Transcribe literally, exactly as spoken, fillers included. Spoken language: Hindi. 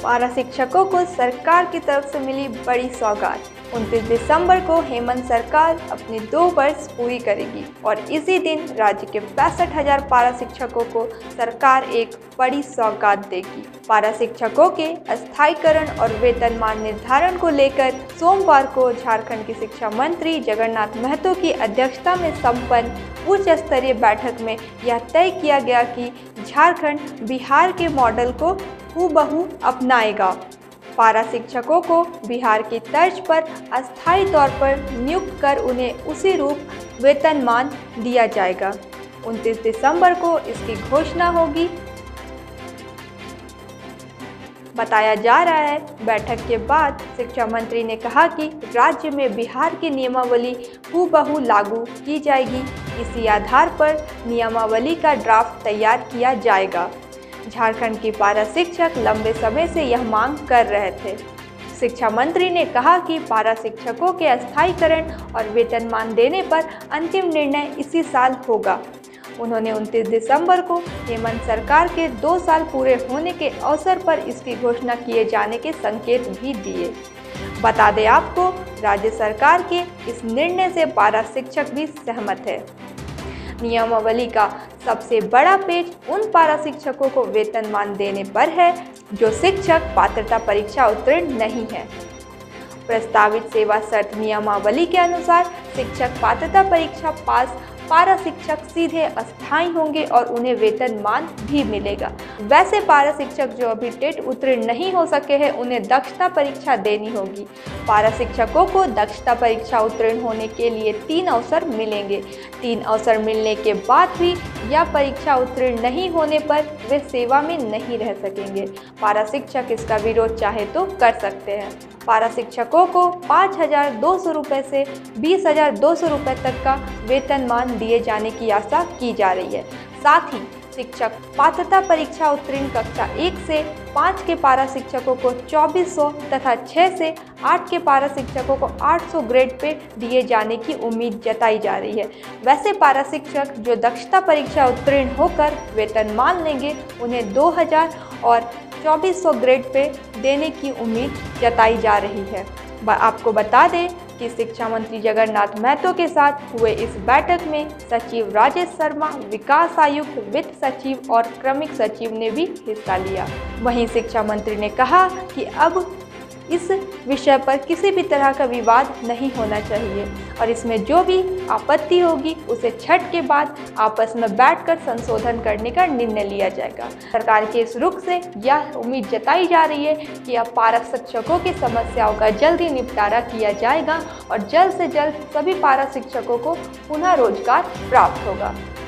पारा शिक्षकों को सरकार की तरफ से मिली बड़ी सौगात। उनतीस दिसंबर को हेमंत सरकार अपनी दो वर्ष पूरी करेगी और इसी दिन राज्य के पैंसठ हजार पारा शिक्षकों को सरकार एक बड़ी सौगात देगी। पारा शिक्षकों के अस्थायीकरण और वेतनमान निर्धारण को लेकर सोमवार को झारखंड के शिक्षा मंत्री जगन्नाथ महतो की अध्यक्षता में संपन्न उच्च स्तरीय बैठक में यह तय किया गया कि झारखंड बिहार के मॉडल को हूबहू अपनाएगा। पारा शिक्षकों को बिहार की तर्ज पर अस्थायी तौर पर नियुक्त कर उन्हें उसी रूप वेतनमान दिया जाएगा। उनतीस दिसंबर को इसकी घोषणा होगी। बताया जा रहा है, बैठक के बाद शिक्षा मंत्री ने कहा कि राज्य में बिहार की नियमावली हूबहू लागू की जाएगी। इसी आधार पर नियमावली का ड्राफ्ट तैयार किया जाएगा। झारखंड की पारा शिक्षक लंबे समय से यह मांग कर रहे थे। शिक्षा मंत्री ने कहा कि पारा शिक्षकों के अस्थायीकरण और वेतनमान देने पर अंतिम निर्णय इसी साल होगा। उन्होंने उनतीस दिसंबर को हेमंत सरकार के दो साल पूरे होने के अवसर पर इसकी घोषणा किए जाने के संकेत भी दिए। बता दें आपको, राज्य सरकार के इस निर्णय से पारा शिक्षक भी सहमत है। नियमावली का सबसे बड़ा पेच उन पारा शिक्षकों को वेतनमान देने पर है जो शिक्षक पात्रता परीक्षा उत्तीर्ण नहीं है। प्रस्तावित सेवा शर्त नियमावली के अनुसार शिक्षक पात्रता परीक्षा पास पारा शिक्षक सीधे अस्थायी होंगे और उन्हें वेतनमान भी मिलेगा। वैसे पारा शिक्षक जो अभी टेट उत्तीर्ण नहीं हो सके हैं, उन्हें दक्षता परीक्षा देनी होगी। पारा शिक्षकों को दक्षता परीक्षा उत्तीर्ण होने के लिए तीन अवसर मिलेंगे। तीन अवसर मिलने के बाद भी यह परीक्षा उत्तीर्ण नहीं होने पर वे सेवा में नहीं रह सकेंगे। पारा शिक्षक इसका विरोध चाहे तो कर सकते हैं। पारा शिक्षकों को पाँच हजार दो सौ रुपये से बीस हजार दो सौ रुपये तक का वेतनमान दिए जाने की आशा की जा रही है। साथ ही शिक्षक पात्रता परीक्षा उत्तीर्ण कक्षा एक से पाँच के पारा शिक्षकों को चौबीस सौ तथा छः से आठ के पारा शिक्षकों को आठ सौ ग्रेड पे दिए जाने की उम्मीद जताई जा रही है। वैसे पारा शिक्षक जो दक्षता परीक्षा उत्तीर्ण होकर वेतनमान लेंगे, उन्हें दो हजार और चौबीस सौ ग्रेड पे देने की उम्मीद जताई जा रही है। आपको बता दें कि शिक्षा मंत्री जगन्नाथ महतो के साथ हुए इस बैठक में सचिव राजेश शर्मा, विकास आयुक्त, वित्त सचिव और क्रमिक सचिव ने भी हिस्सा लिया। वहीं शिक्षा मंत्री ने कहा कि अब इस विषय पर किसी भी तरह का विवाद नहीं होना चाहिए और इसमें जो भी आपत्ति होगी उसे छठ के बाद आपस में बैठकर संशोधन करने का निर्णय लिया जाएगा। सरकार के इस रुख से यह उम्मीद जताई जा रही है कि अब पारा शिक्षकों की समस्याओं का जल्द ही निपटारा किया जाएगा और जल्द से जल्द सभी पारा शिक्षकों को पुनः रोजगार प्राप्त होगा।